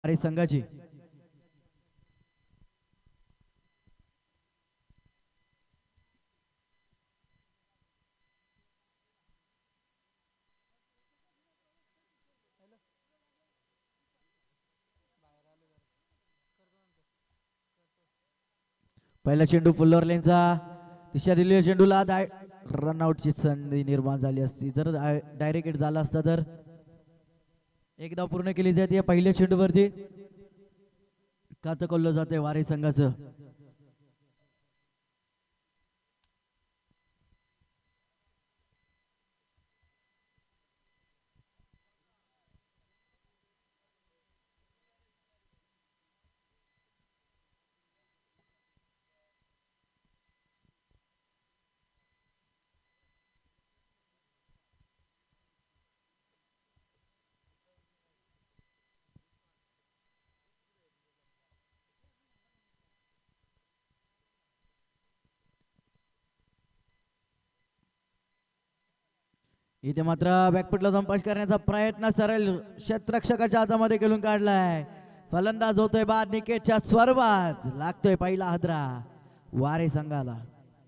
अरे संघाची पहिला चेंडू फुल्लरलेनचा दिशा दिलेल्या चेंडूला रनआउटची संधी निर्माण झाली असती. जर डायरेक्ट हिट झाला असता तर एक धाव पूर्ण केली जाते पहिल्या चेंडूवरती. खातं खोललं जाते वारे संघाचं. इथे मात्र बॅकफुटला जाऊन करण्याचा प्रयत्न सरळ क्षेत्ररक्षकाच्या हातामध्ये खेळून काढलाय. फलंदाज होतोय बाद निकेतच्या स्वरूपात. लागतोय पहिला हादरा वारे संघाला.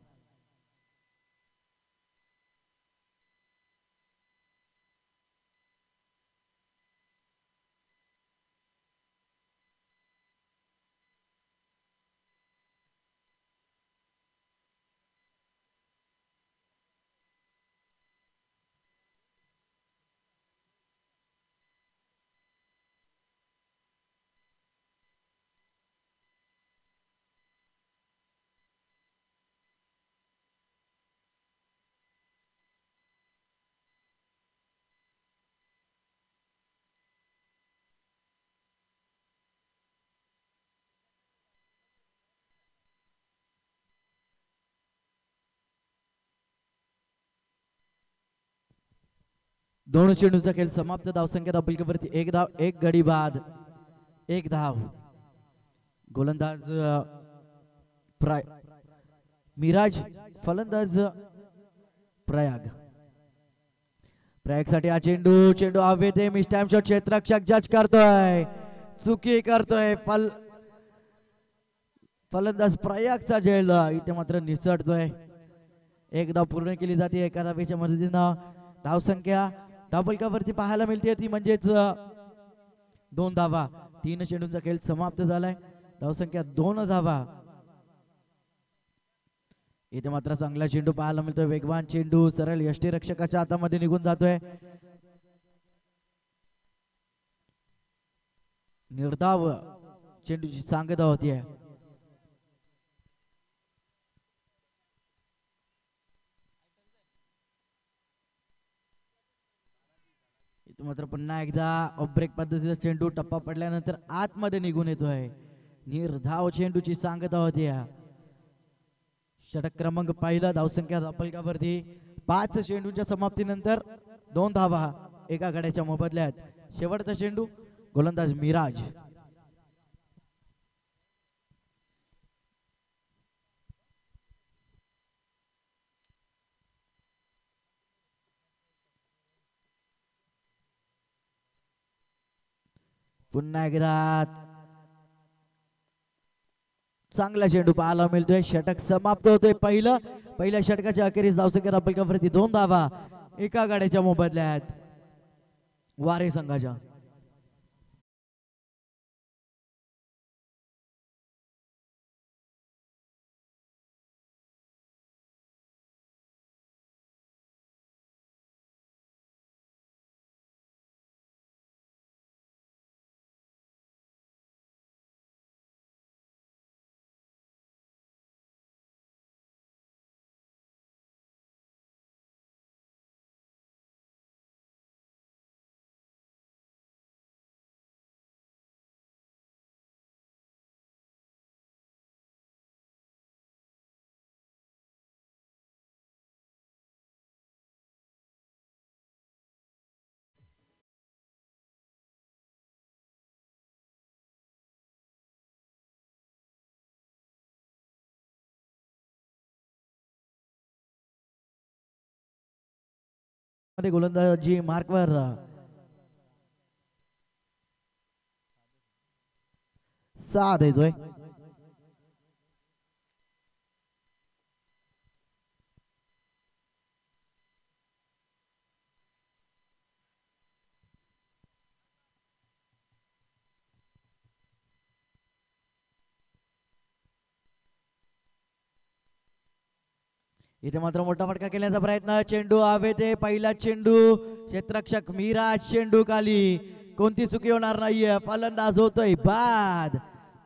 दोन चेंडूचा खेळ समाप्त. धावसंख्या धावपलकीवरती एक धाव, एक गडी बाद, एक धाव. गोलंदाज मिराज, फलंदाज प्रयाग. साठी हा चेंडू चेंडू हवेत आहे. मिस्टॅम शॉट क्षेत्ररक्षक जज करतोय, चुकी करतोय. फलंदाज प्रयागचा झेल इथे मात्र निसटतोय. एक धाव पूर्ण केली जाते एका धावेच्या मदतीनं. धावसंख्या धावपलकावरती पाहायला मिळते ती म्हणजेच 2 धावा. 3 चेंडूंचा खेळ समाप्त झालाय. धावसंख्या 2 धावा. इथे मात्र चांगला चेंडू पाहायला मिळतोय. वेगवान चेंडू सरळ यष्टीरक्षकाच्या हातामध्ये निघून जातोय. निर्धाव चेंडूची सांगता होतीये. इथे मात्र पुन्हा एकदा ब्रेक पद्धतीचा चेंडू टप्पा पडल्यानंतर आतमध्ये निघून येतोय. निर्धाव चेंडूची सांगता होती. षटक क्रमांक पहिला. धावसंख्या धावपलकावरती 5 चेंडूंच्या समाप्तीनंतर 2 धावा एका गड्याच्या मोबदल्यात. शेवटचा चेंडू गोलंदाज मिराज. पुन्हा एकदा चांगला चेंडू पाहायला मिळतोय. षटक समाप्त होतोय पहिल्या षटकाच्या अखेरीस. धावसंख्या धावपलकावरती 2 धावा एका गाड्याच्या मोबदल्यात वारे संघाच्या. गोलंदाजी मार्कवर साथ येतोय. इथे मात्र मोठा फटका केल्याचा प्रयत्न. चेंडू हवे ते पहिला चेंडू. क्षेत्ररक्षक मिराज चेंडू खाली. कोणती चुकी होणार नाहीये. फलंदाज होतोय बाद.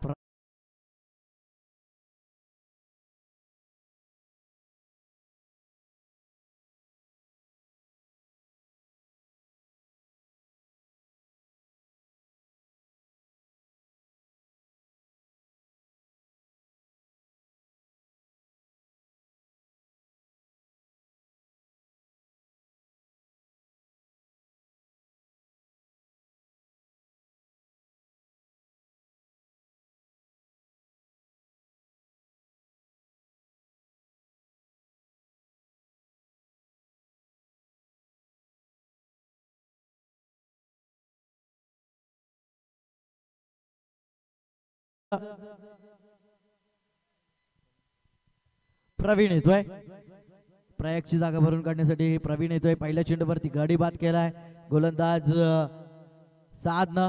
प्रवीण येतोय. प्रयागची जागा भरून काढण्यासाठी प्रवीण येतोय. पहिल्या चेंडूवरती गडी बाद केलाय गोलंदाज साधन.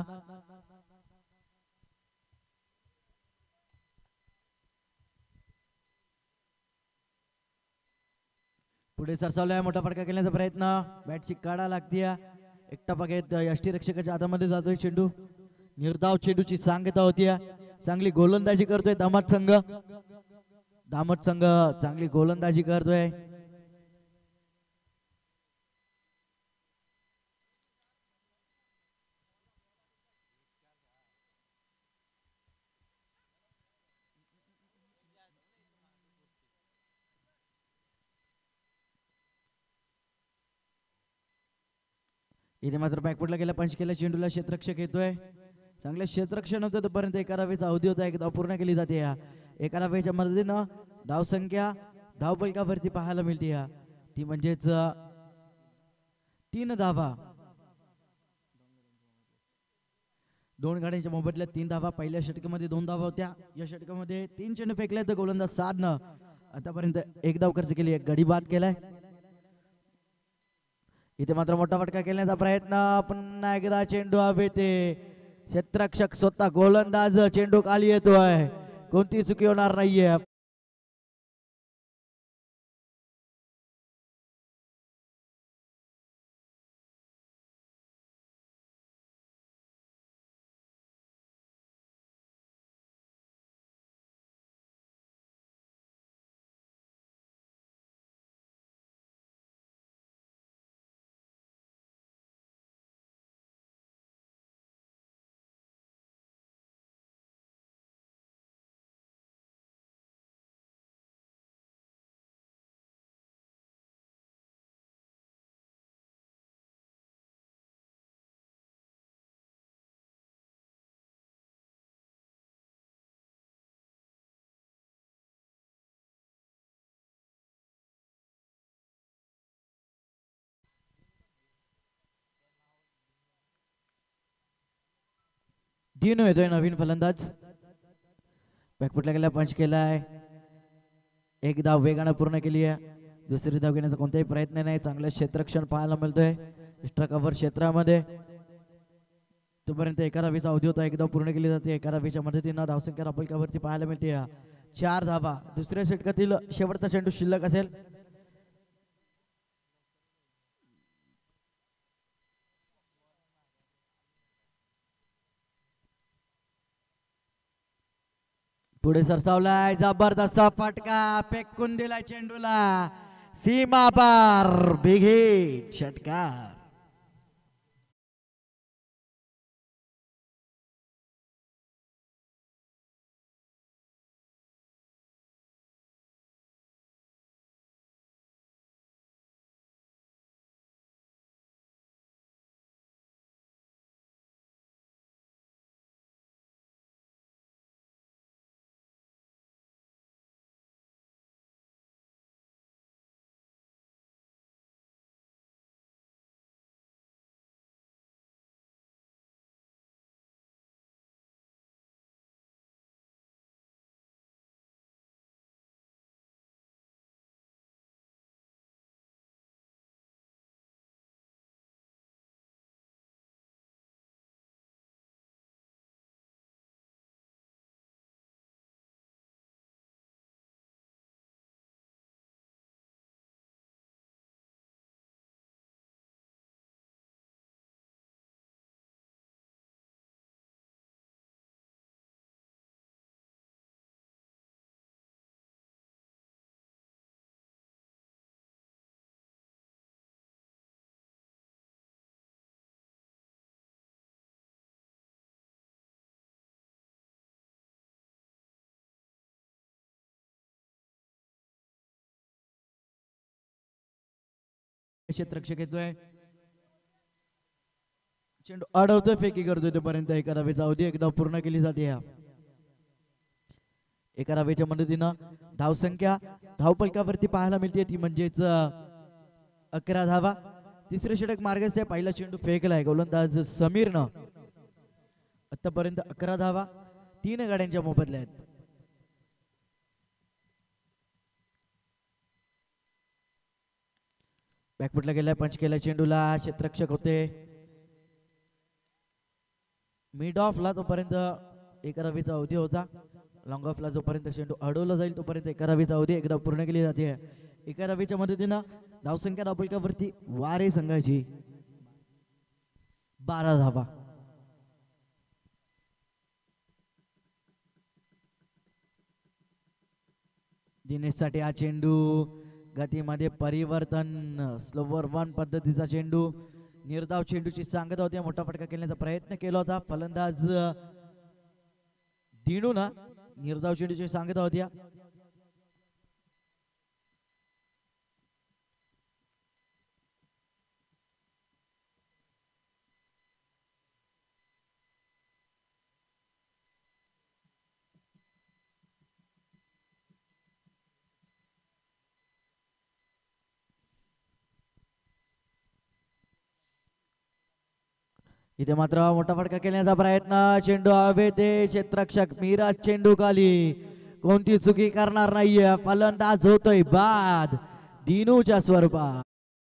पुढे सरसावलाय. मोठा फटका केल्याचा प्रयत्न. बॅटची काढा लागतीय. एकटा बघेत यष्टीरक्षकाच्या हातामध्ये जातोय चेंडू. निर्धाव चेंडूची सांगता होती. चांगली गोलंदाजी करतोय दामट संघ. दामट संघ चांगली गोलंदाजी करतोय. इथे मात्र बॅकफुटला गेला. पंच केला चेंडूला. क्षेत्ररक्षक येतोय. चांगले क्षेत्ररक्षण होतं तोपर्यंत एका धावेचा अवधी होता. एक धाव पूर्ण केली जाते. एका धावेच्या मदतीनं धावसंख्या धावपलकावरती पाहायला मिळते. ती म्हणजेच 3 धावा. 2 गाड्यांच्या मोबदल्यात 3 धावा. पहिल्या षटकामध्ये 2 धावा होत्या. या षटकामध्ये 3 चेंडू फेकले तर गोलंदाज साधनं आतापर्यंत 1 धाव खर्च केली. 1 गडी बाद केलाय. इथे मात्र मोठा फटका केल्याचा प्रयत्न. पुन्हा एकदा चेंडू हवे ते. क्षेत्ररक्षक स्वतः गोलंदाज चेंडू खाली येतोय. कोणती चुकी होणार नाहीये. दिनो येतोय नवीन फलंदाज. बॅकफुटला गेला. पंच केलाय. 1 धाव वेगानं पूर्ण केली आहे. दुसरी धाव घेण्याचा कोणताही प्रयत्न नाही. चांगलं क्षेत्ररक्षण पाहायला मिळतोय एक्स्ट्रा कव्हर क्षेत्रामध्ये. तोपर्यंत एका धावेचा अवधी होता. 1 धाव पूर्ण केली जाते. एका धावेच्या मदतीनं धावसंख्या धावपलकावरती पाहायला मिळते 4 धावा. दुसऱ्या षटकातील शेवटचा चेंडू शिल्लक असेल. पुढे सरसावलाय. जबरदस्त फटका फेकून दिलाय चेंडूला. सीमा पार. बिग हिट षटकार. क्षेत्ररक्षक येतोय, चेंडू अडवतोय, फेकी करतोय, तोपर्यंत एका धावेचा अवधी एकदा पूर्ण केली जाते. एका धावेच्या मदतीनं धावसंख्या धावपलकावरती पाहायला मिळते ती म्हणजेच 11 धावा. तिसरे षटक मार्गस्थ आहे. पहिला चेंडू फेकलाय गोलंदाज समीरनं. आतापर्यंत 11 धावा 3 गाड्यांच्या मोबदल्या आहेत. बॅकफुटला गेलाय, पंच केलाय चेंडूला, क्षेत्ररक्षक होते मिड ऑफला, तोपर्यंत एका धावेचा अवधी होता. लॉंग ऑफला जोपर्यंत चेंडू अडवला जाईल तोपर्यंत एका धावेचा अवधी एकदा पूर्ण केली जाते. एका धावेच्या मदतीनं धावसंख्या धावपलकावरती वारे संघाची 12 धावा. दिनेशसाठी हा चेंडू गतीमध्ये परिवर्तन, स्लोवर वन पद्धतीचा चेंडू, निर्धाव चेंडूची सांगता होती. मोठा फटका खेळण्याचा प्रयत्न केला होता फलंदाज दिनू ना, निर्धाव चेंडूची सांगता होती. इथे मात्र मोठा फटका खेळण्याचा प्रयत्न, चेंडू हवेते, क्षेत्ररक्षक मिराज चेंडू खाली, कोणती चुकी करणार नाहीये, फलंदाज होतोय बाद दिनूच्या स्वरूपात.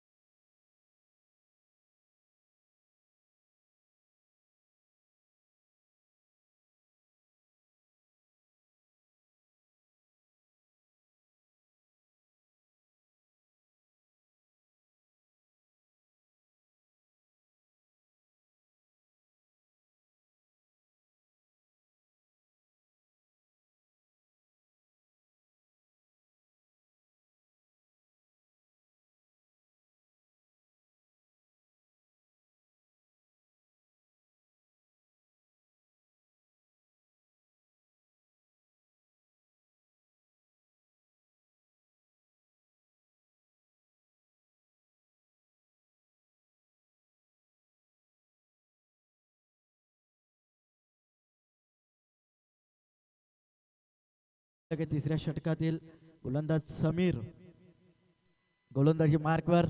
तिसऱ्या षटकातील गोलंदाज समीर गोलंदाजी मार्कवर.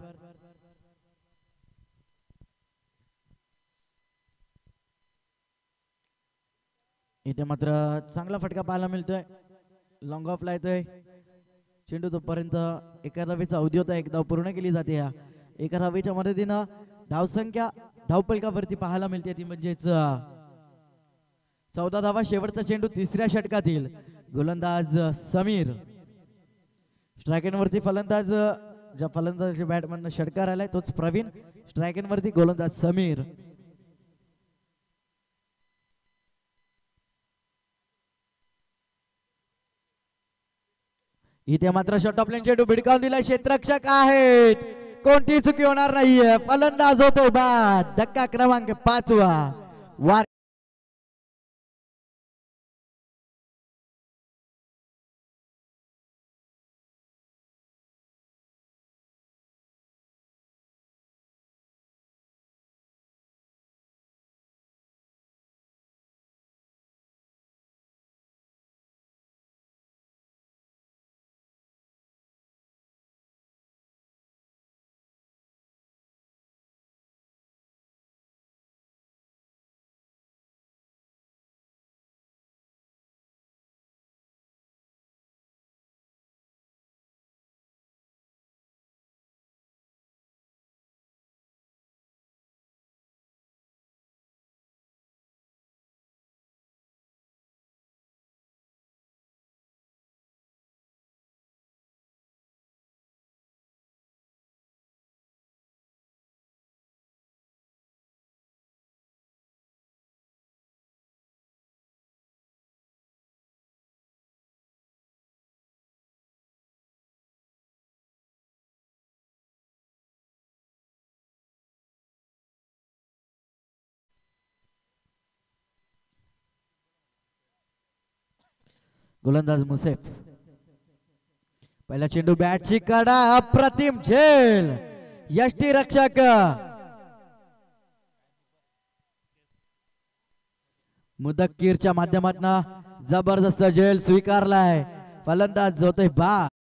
इथे मात्र चांगला फटका पाहायला मिळतोय, लॉंग ऑफला येतोय चेंडू, तोपर्यंत एका धावेचा अवधी होता, एक धाव पूर्ण केली जाते. एका धावेच्या मदतीनं धावसंख्या धावपलकावरती पाहायला मिळते ती म्हणजेच 14 धावा. शेवटचा चेंडू तिसऱ्या षटकातील गोलंदाज समीर, स्ट्रायक वरती फलंदाज, ज्या फलंदाज बॅटमॅन षटकार आलाय तोच प्रवीण, स्ट्रायक वरती गोलंदाज समीर. इथे मात्र शॉट ऑफ लाईन चेंडू भिडकावून दिलाय, क्षेत्ररक्षक आहेत, कोणती चुकी होणार नाहीये, फलंदाज होतो बाद. धक्का क्रमांक 5वा. गोलंदाज मुसेफ, पहिला चेंडू बॅटची कडा, अप्रतिम झेल, यष्टी रक्षक मुदक्कीरच्या माध्यमातून जबरदस्त झेल स्वीकारलाय. फलंदाज होतोय बा.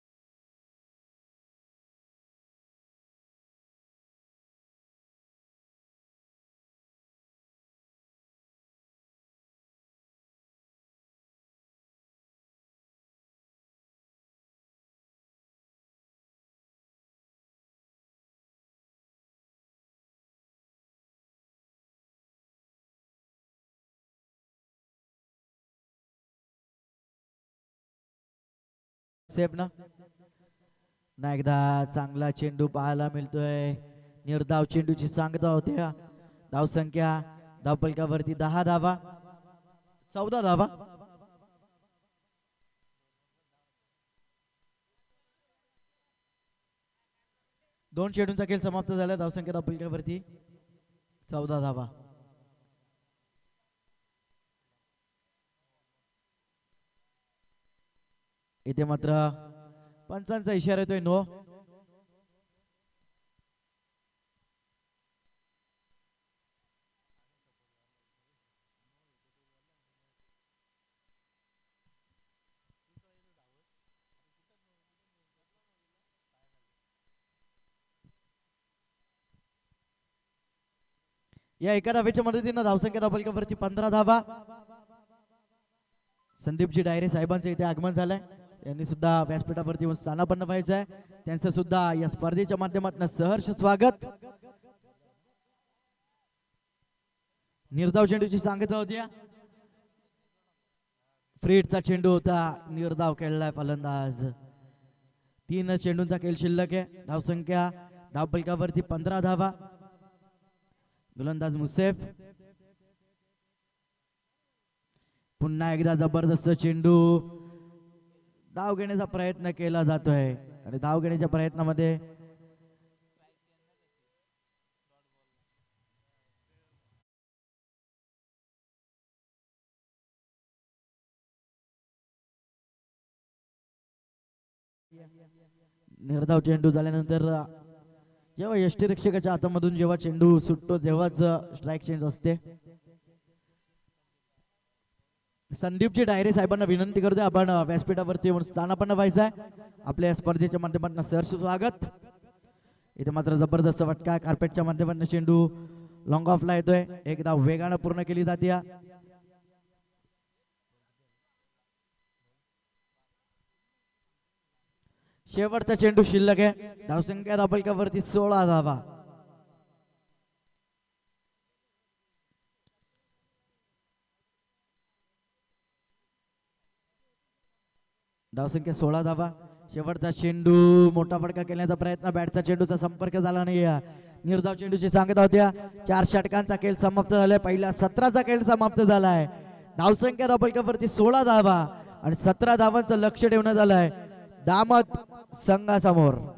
सेफ ना एकदा चांगला चेंडू पाहायला मिळतोय. निर्धाव चेंडूची सांगता होत्या. धावसंख्या धावफलकावरती 10 धावा, 14 धावा. दोन चेंडूंचा खेळ समाप्त झाला. धावसंख्या धावफलकावरती 14 धावा. इथे मात्र पंचांचा इशारा येतोय नो. या एका धावेच्या मदतीनं धावसंख्या धावफलकावरती 15 धावा. संदीपजी डायरे साहेबांचं इथे आगमन झालंय. यांनी सुद्धा व्यासपीठावरती येऊन स्थानापन्न व्हायचं आहे. त्यांचं सुद्धा या स्पर्धेच्या माध्यमातून सहर्ष स्वागत. निर्धाव चेंडूची सांगता होती. फ्रीडचा चेंडू होता. निर्धाव खेळलाय फलंदाज. 3 चेंडूंचा खेळ शिल्लक आहे. धावसंख्या धावफलकावरती 15 धावा. गोलंदाज मुसेफ. पुन्हा एकदा जबरदस्त चेंडू. धाव घेण्याचा प्रयत्न केला जातोय आणि धाव घेण्याच्या प्रयत्नामध्ये निर्धाव चेंडू झाल्यानंतर जेव्हा यष्टीरक्षकाच्या हातामधून जेव्हा चेंडू सुटतो तेव्हाच स्ट्राईक चेंज असते. संदीपजी डायरे साहेबांना विनंती करतोय आपण व्यासपीठावरती येऊन स्थानापन्न व्हायचं आहे. आपल्या स्पर्धेच्या माध्यमातून सहर्ष स्वागत. इथे मात्र जबरदस्त फटका. कार्पेटच्या माध्यमातून चेंडू लॉंग ऑफला येतोय. एकदा वेगानं पूर्ण केली जाते. शेवटचा चेंडू शिल्लक आहे. धावसंख्या धावफलकावरती 16 धावा. धावसंख्या 16 धावा. शेवटचा चेंडू मोठा फटका खेळण्याचा प्रयत्न. बॅटचा चेंडूचा संपर्क झाला नाही. निर्धाव चेंडूची सांगता होत्या. 4 षटकांचा खेळ समाप्त झालाय. पहिल्या 17चा खेळ समाप्त झालाय. धावसंख्या धावफलकावरती 16 धावा आणि 17 धावांचं लक्ष ठेवण्यात आलंय दामत संघासमोर.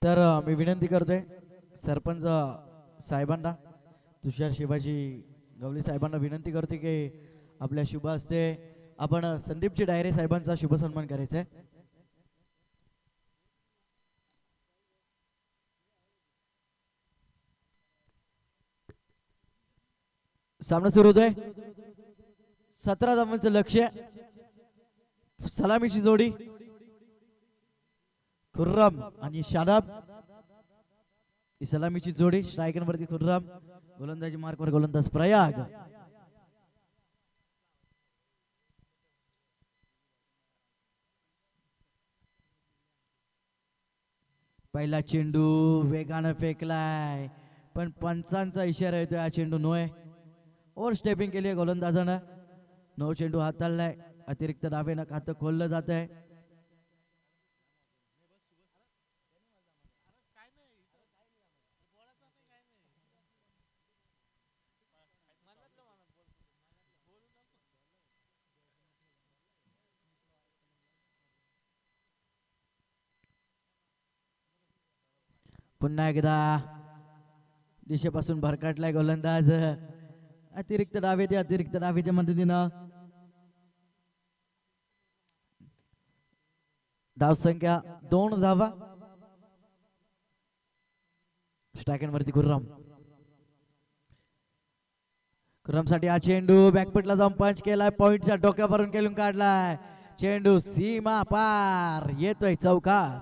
तर मी विनंती करतोय सरपंच साहेबांना, तुषार शिवाजी गवळी साहेबांना विनंती करते की आपल्या शुभ हस्ते आपण संदीपजी डायरे साहेबांचा शुभ सन्मान करायचा आहे. सामना सुरू होतोय. 17 धावांचं लक्ष्य. सलामीची जोडी खुर्रम आणि शादाब. ही सलामीची जोडी. स्ट्रायकर वरती खुर्रम, गोलंदाजी मार्कवर गोलंदाज प्रयाग. पहिला चेंडू वेगानं फेकलाय, पण पंचांचा इशारा येतोय हा चेंडू नोय. ओव्हर स्टेपिंग केली आहे गोलंदाजानं. नो चेंडू हाताळलाय. अतिरिक्त डावेनं खातं खोललं जात आहे. पुन्हा एकदा दिशेपासून भरकटलाय गोलंदाज. अतिरिक्त डावे ते अतिरिक्त डावेच्या मदतीनं धाव संख्या 2 धावा. स्ट्रायकरवरती खुर्रम. खुर्रमसाठी हा चेंडू बॅकफुटला जाऊन पंच केलाय. पॉइंटच्या डोक्यावरून केलून काढलाय. चेंडू सीमा पार येतोय चौकार.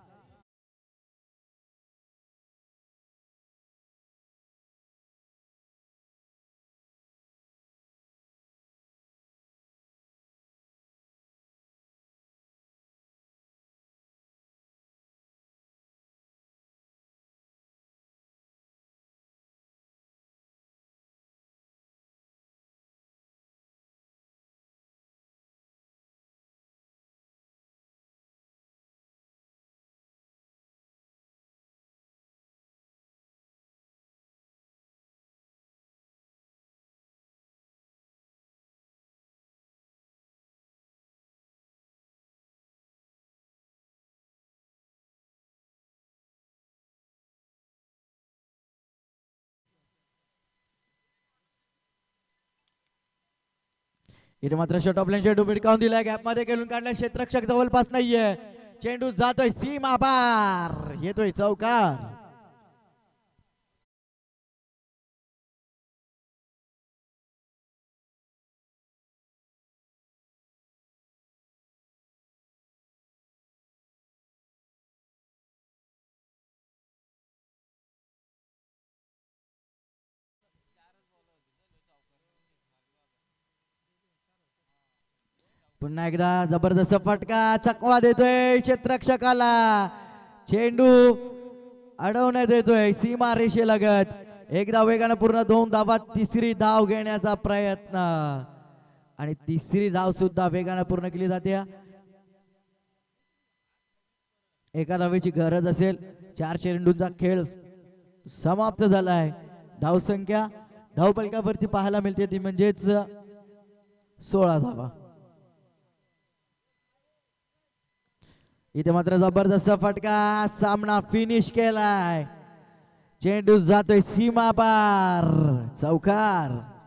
इथे मात्र शॉट ऑफ लाईन चेंडू भिडकावून दिलाय. गॅप मध्ये खेळून काढलाय. क्षेत्ररक्षक जवळपास नाहीये. चेंडू जातोय सीमा पार येतोय चौकार. पुन्हा एकदा जबरदस्त फटका. चकवा देतोय क्षेत्ररक्षकाला. चेंडू अडवण्यात येतोय सीमा रेषेलगत. एकदा वेगानं पूर्ण 2 धावा. तिसरी धाव घेण्याचा प्रयत्न आणि तिसरी धाव सुद्धा वेगानं पूर्ण केली जाते. एका धावेची गरज असेल. 4 चेंडूंचा खेळ समाप्त झालाय. धाव संख्या धावपलकावरती पाहायला मिळते ती म्हणजेच 16 धावा. इथे मात्र जबरदस्त फटका. सामना फिनिश केलाय. चेंडू जातोय सीमा पार चौकार.